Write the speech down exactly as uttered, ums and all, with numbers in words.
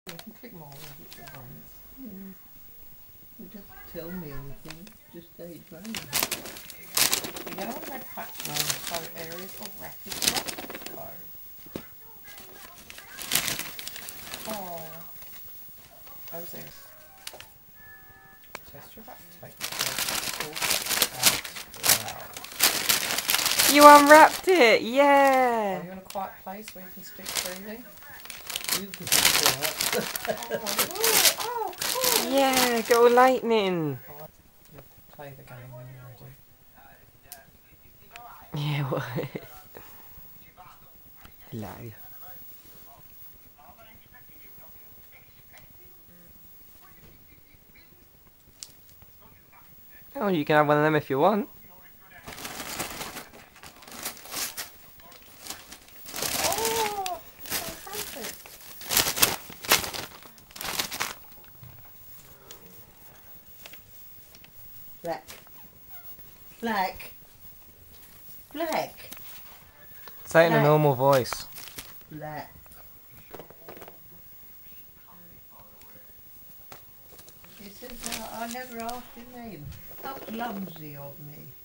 You can click more and get your brains. Yeah. It doesn't tell me anything, just age range. The yellow and red patch show areas of rapid growth flow. Oh, those areas. Test your uptake. You unwrapped it, Are yeah! you in a quiet place where you can speak freely? You can be quiet. Oh, oh, cool! Yeah, go lightning! Oh, you'll play the game when you're ready. Yeah, what? Hello. Oh, you can have one of them if you want. Oh, it's fantastic. Black. Black. Black. Say it in a Black. normal voice. Black. He says, uh, I never asked his name. How clumsy of me.